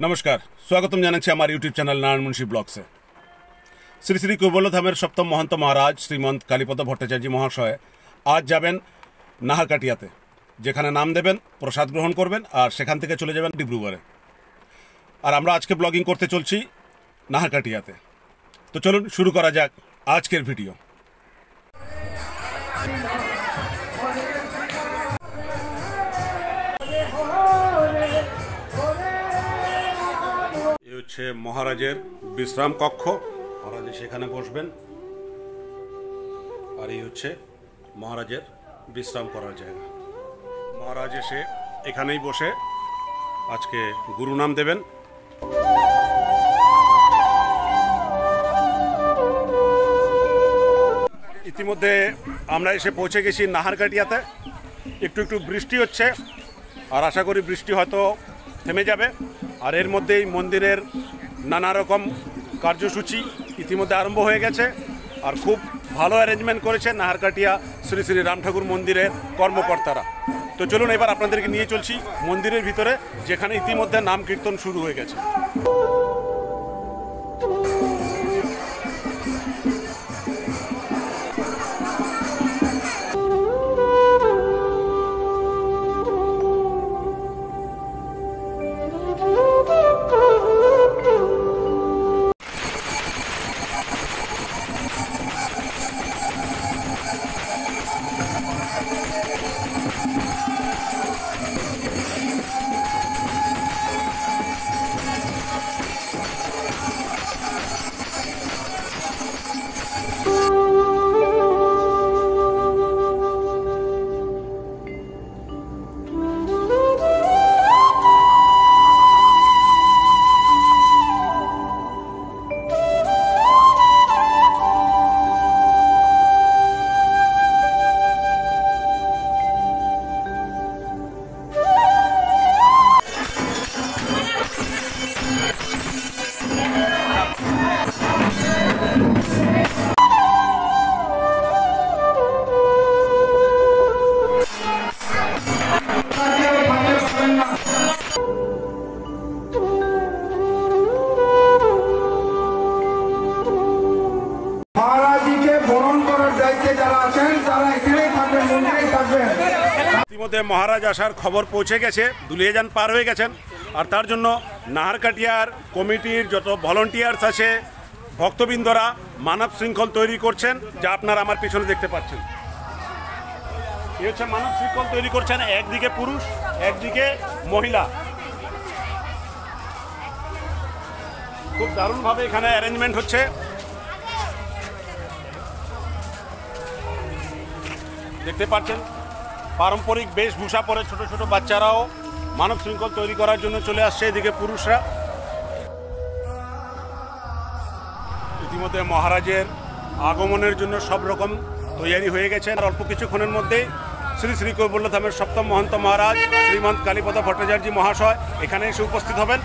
नमस्कार स्वागतम जानाচ্ছি আমার ইউটিউব চ্যানেল নারায়ণ মুন্সি ব্লগসে। শ্রী শ্রী কৈবল্যধামের সপ্তম মহন্ত মহারাজ শ্রীমন্ত কালীপদ ভট্টাচার্য মহাশয় আজ যাবেন নাহারকাটিয়াতে, যেখানে নাম দেবেন, প্রসাদ গ্রহণ করবেন আর সেখান থেকে চলে যাবেন ডিব্রুগড়ে। আর আমরা আজকে ব্লগিং করতে চলছি নাহারকাটিয়াতে। তো চলুন শুরু করা যাক আজকের ভিডিও। হচ্ছে মহারাজের বিশ্রাম কক্ষ, মহারাজ সেখানে বসবেন। আর এই হচ্ছে মহারাজের বিশ্রাম করার জায়গা। মহারাজ এসে এখানেই বসে আজকে গুরু নাম দেবেন। ইতিমধ্যে আমরা এসে পৌঁছে গেছি নাহারকাটিয়াতে। একটু একটু বৃষ্টি হচ্ছে আর আশা করি বৃষ্টি হয়তো থেমে যাবে। আর এর মধ্যেই মন্দিরের নানা রকম কার্যসূচি ইতিমধ্যে আরম্ভ হয়ে গেছে। আর খুব ভালো অ্যারেঞ্জমেন্ট করেছে নাহারকাটিয়া শ্রী শ্রী রাম ঠাকুর মন্দিরের কর্মকর্তারা। তো চলুন এবার আপনাদেরকে নিয়ে চলছি মন্দিরের ভিতরে, যেখানে ইতিমধ্যে নাম কীর্তন শুরু হয়ে গেছে। ইতিমধ্যে মহারাজ আসার খবর পৌঁছে গেছে, দুলিয়াজান পার হয়ে গেছেন। আর তার জন্য নাহারকাটিয়ার কমিটির যত ভলেন্টিয়ার্স আছে, ভক্তবৃন্দরা মানব শৃঙ্খল তৈরি করছেন, যা আপনারা আমার পিছনে দেখতে পাচ্ছেন। এই হচ্ছে মানব শৃঙ্খল তৈরি করছেন, একদিকে পুরুষ একদিকে মহিলা। খুব দারুণভাবে এখানে অ্যারেঞ্জমেন্ট হচ্ছে। দেখতে পাচ্ছেন পারম্পরিক বেশভূষা পরে ছোট ছোট বাচ্চারাও মানব শৃঙ্খল তৈরি করার জন্য চলে আসছে। এদিকে পুরুষরা ইতিমধ্যে মহারাজের আগমনের জন্য সব রকম তৈরি হয়ে গেছে। আর অল্প কিছুক্ষণের মধ্যেই শ্রী শ্রী কৈবল্যধামের সপ্তম মহন্ত মহারাজ শ্রীমন্ত কালীপদ ভট্টাচার্য মহাশয় এখানে এসে উপস্থিত হবেন।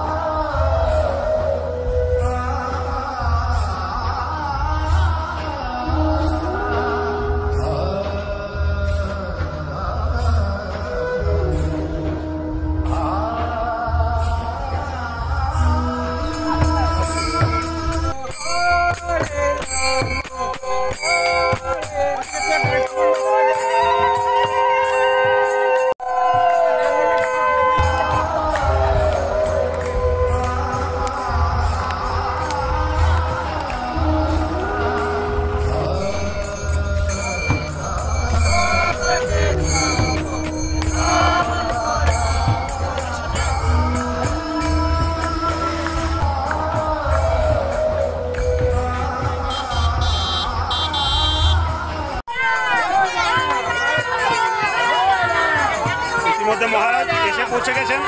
মহারাজ এসে পৌঁছে গেছেন।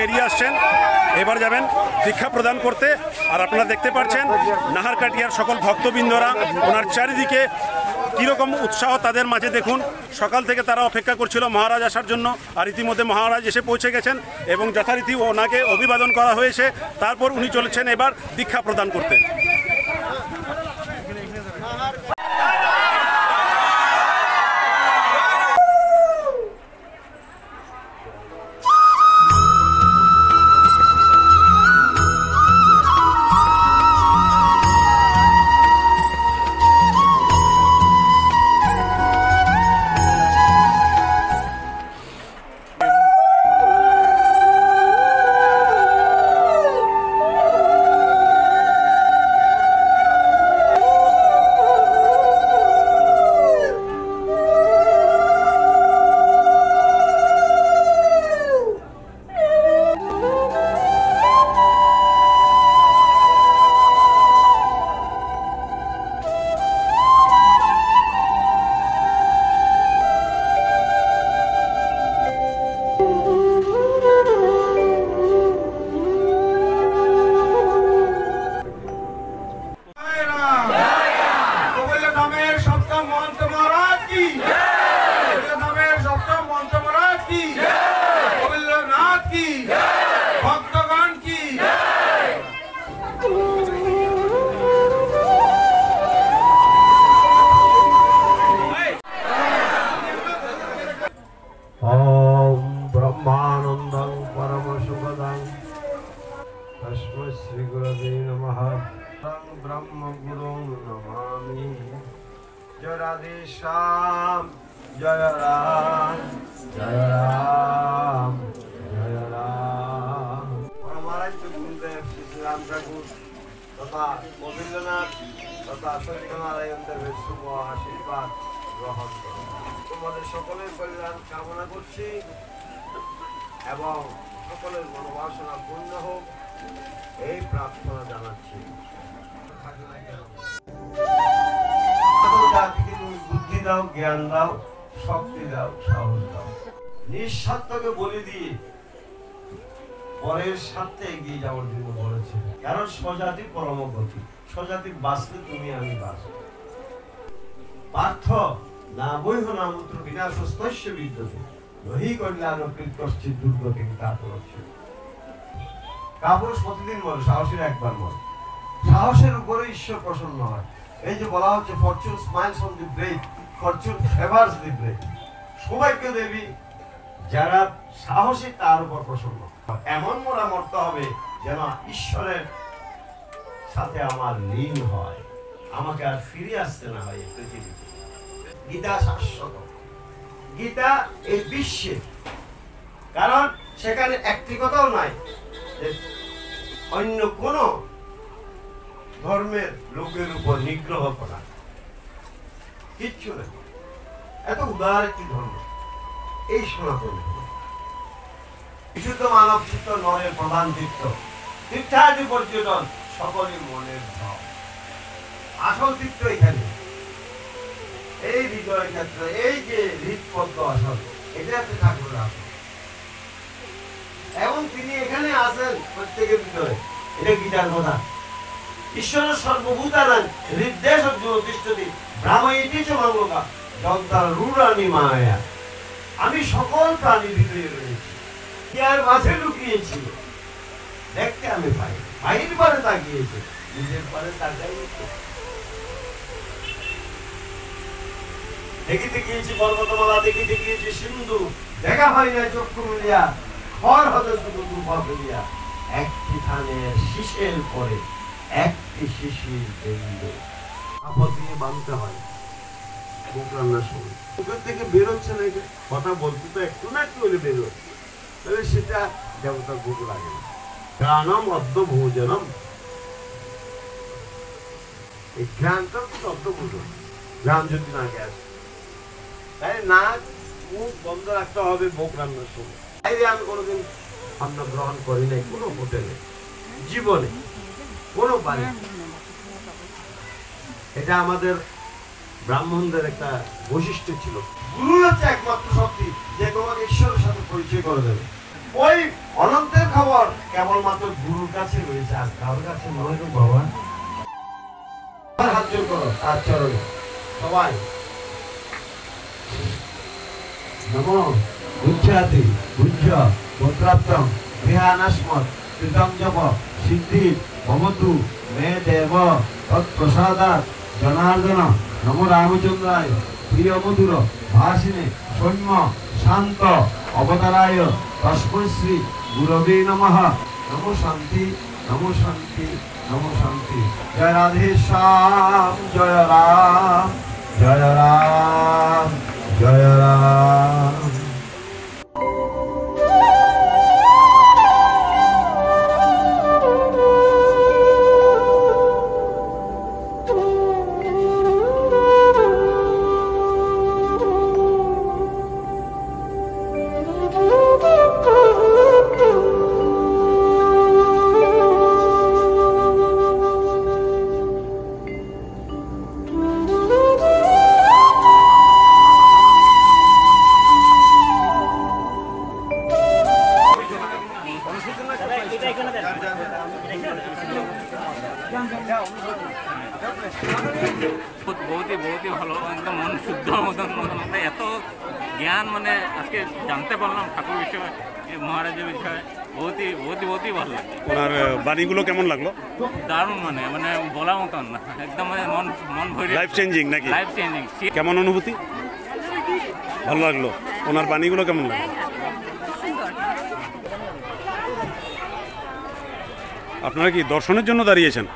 বেরিয়ে আসছেন, এবার যাবেন দীক্ষা প্রদান করতে। আর আপনারা দেখতে পাচ্ছেন নাহারকাটিয়ার সকল ভক্তবৃন্দরা ওনার চারিদিকে কীরকম উৎসাহ তাদের মাঝে। দেখুন, সকাল থেকে তারা অপেক্ষা করছিল মহারাজ আসার জন্য, আর ইতিমধ্যে মহারাজ এসে পৌঁছে গেছেন এবং যথারীতি ওনাকে অভিবাদন করা হয়েছে। তারপর উনি চলেছেন এবার দীক্ষা প্রদান করতে। जय राधे श्याम, जय राम, जय राम, जय राम। महाराज गुरुदेव श्री राम ठाकुर तथा गोविंदनाथ तथा सत्यनारायण देवेर शुभ आशीर्वाद ग्रहण करो। তোমাদের সকলের কল্যাণ কামনা করছি এবং সকলের মনোবাসনা পূর্ণ হোক এই প্রার্থনা জানাচ্ছি। বুদ্ধি দাও, জ্ঞান দাও, শক্তি দাও, সাহস দাও। নিঃস্বার্থকে বলি দিয়ে পরের স্বার্থে এগিয়ে যাওয়ার জন্য বলেছে, কারণ স্বজাতি পরম গতি। স্বজাতি বাঁচলে তুমি আমি বাঁচব। পার্থ না বৈহ নামন্ত্র বিনাশস্তস্য বিদ্যতে নহি কল্যাণ কৃতশ্চিৎ দুর্গতি কাপুরস্য। কাপুরুষ প্রতিদিন বলে, সাহসের একবার বলে। সাহসের উপরে ঈশ্বর প্রসন্ন হয়। এই যে বলা হচ্ছে fortune smiles on the brave, fortune favours the brave. সৌভাগ্য দেবী যারা সাহসী তার উপর প্রসন্ন। এমন মোরা মরতে হবে যেন ঈশ্বরের সাথে আমার লীন হয়, আমাকে আর ফিরে আসতে না হয় এই পৃথিবীতে। গীতা শাশ্বত, গীতা এই বিশ্বে, কারণ সেখানে একটি কথাও নাই যে অন্য কোন ধর্মের লোকের উপর নিগ্রহ করা, কিচ্ছু নেই। এত উদার একটি ধর্ম এই সনাতন ধর্ম। বিশুদ্ধ মানব চিত্ত নরের প্রধান তীর্থ, তীর্থাদি পর্যটন সকলই মনের ভাব। আসল তীর্থ এখানে, এই হৃদয় ক্ষেত্র, এই যে হৃদপদ্ম আসল, এটা হচ্ছে ঠাকুরের আসল। এবং তিনি এখানে আছেন প্রত্যেকের ভিতরে। এটা গীতার কথা। ঈশ্বর সর্বভূতানাং হৃদ্দেশ জ্যোতিষ্ঠতি ব্রাহ্ময়িতি চ মঙ্গলা যন্তার রূঢ়ানি মায়া। আমি সকল প্রাণীর ভিতরে রয়েছি, ইয়ার মাঝে লুকিয়েছি। দেখতে আমি পাই, বাইরের পারে তাকিয়েছি, নিজের পারে তাকাই। দেখিতে গিয়েছি পর্বতমালা, দেখিতে গিয়েছি সিন্ধু, দেখা হয় না চক্ষু মিলিয়া। খর হতে শুধু দুপা ফেলিয়া, একটি থানের শীষের পরে একটি শিশির বিন্দু। আপদ দিয়ে বাঁধতে হয় মুখ রান্নার সময়। মুখের থেকে বেরোচ্ছে না, এটা কথা বলতে তো একটু না একটু হলে বেরোচ্ছে, তাহলে সেটা দেবতার ভোগ লাগে না। ঘ্রাণম অদ্য ভোজনম, এই ঘ্রাণটা তো অদ্য ভোজন। ঘ্রাণ যদি না গ্যাস, তাই নাক মুখ বন্ধ রাখতে হবে ভোগ রান্নার সময়। বাইরে আমি কোনোদিন আমরা গ্রহণ করি নাই, কোনো হোটেলে, জীবনে, কোনো বাড়ি। এটা আমাদের ব্রাহ্মণদের একটা বৈশিষ্ট্য ছিল। গুরু হচ্ছে একমাত্র শক্তি যে তোমাকে ঈশ্বরের সাথে পরিচয় করে দেবে। ওই অনন্তের খবর কেবলমাত্র গুরুর কাছে রয়েছে, আর কারোর কাছে নয় গো বাবা। হাত জোর করো তার চরণে সবাই। নমো উচ্চাতি উচ্চ পুত্রাপ্তম বিহানাস্মৎ কৃতং জপ সিদ্ধি ভবতু মে দেব তৎপ্রসাদাৎ জনার্দন। নমো রামচন্দ্রায় প্রিয় মধুর ভাসিনে সৌম্য শান্ত অবতারায় তস্मै শ্রী গুরবে নমঃ। নমো শান্তি নমো শান্তি নমো শান্তি। জয় রাধে শ্যাম জয় রাম জয় রাম জয় রাম। बहुत ही ভালো, একদম মন শুদ্ধ মতন এত জ্ঞান মানে আজকে জানতে পারলাম ঠাকুর বিষয়ে, মহারাজের বিষয়ে। বহুত ही ভালো লাগে। ওনার বাণীগুলো কেমন লাগলো? দারুণ, মানে মানে বলার মতন না, একদম মানে মন ভরে। লাইফ চেঞ্জিং নাকি? Life changing. কেমন অনুভূতি? ভালো লাগলো। ওনার বাণীগুলো কেমন লাগলো? আপনারা কি দর্শনের জন্য দাঁড়িয়েছেন?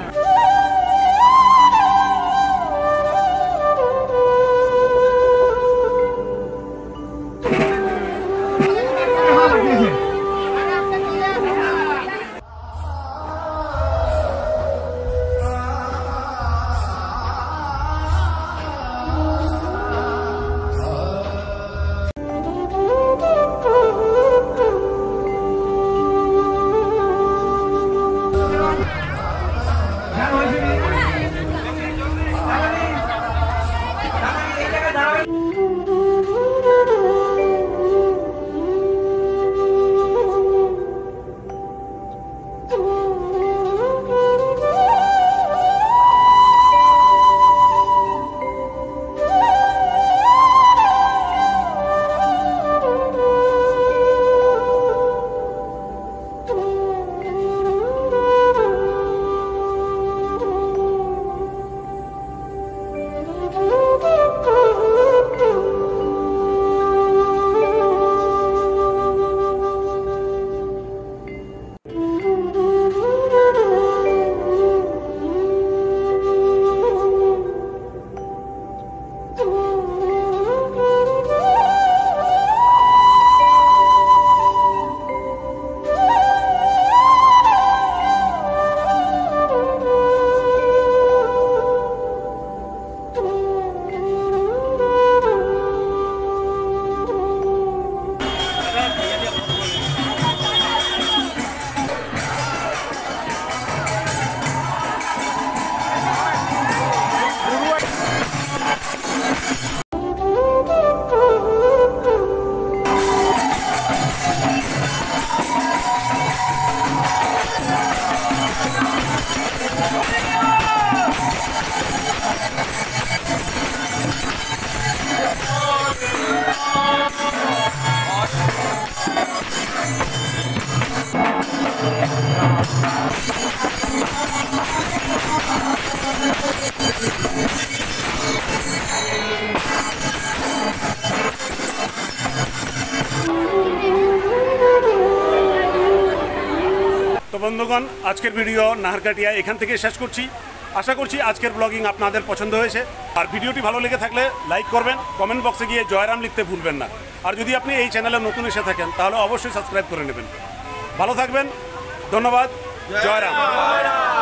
বন্ধুগণ, আজকের ভিডিও নাহারকাটিয়া এখান থেকে শেষ করছি। আশা করছি আজকের ব্লগিং আপনাদের পছন্দ হয়েছে। আর ভিডিওটি ভালো লেগে থাকলে লাইক করবেন, কমেন্ট বক্সে গিয়ে জয়রাম লিখতে ভুলবেন না। আর যদি আপনি এই চ্যানেলে নতুন এসে থাকেন তাহলে অবশ্যই সাবস্ক্রাইব করে নেবেন। ভালো থাকবেন, ধন্যবাদ, জয়রাম।